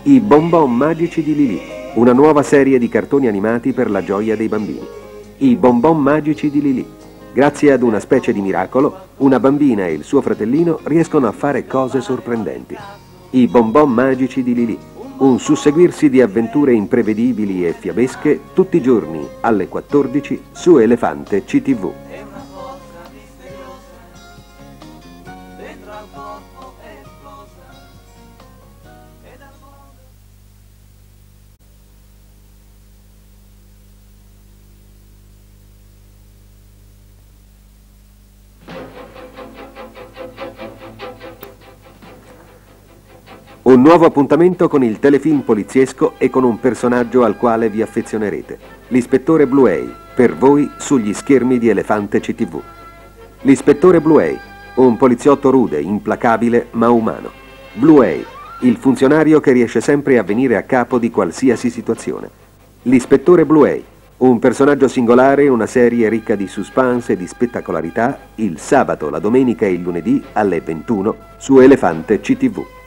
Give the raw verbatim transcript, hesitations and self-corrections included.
I bonbon magici di Lili, una nuova serie di cartoni animati per la gioia dei bambini. I bonbon magici di Lili. Grazie ad una specie di miracolo, una bambina e il suo fratellino riescono a fare cose sorprendenti. I bonbon magici di Lili. Un susseguirsi di avventure imprevedibili e fiabesche tutti i giorni alle quattordici su Elefante C T V. Un nuovo appuntamento con il telefilm poliziesco e con un personaggio al quale vi affezionerete. L'ispettore Bluey, per voi sugli schermi di Elefante C T V. L'ispettore Bluey, un poliziotto rude, implacabile ma umano. Bluey, il funzionario che riesce sempre a venire a capo di qualsiasi situazione. L'ispettore Bluey, un personaggio singolare, una serie ricca di suspense e di spettacolarità, il sabato, la domenica e il lunedì alle ventuno su Elefante C T V.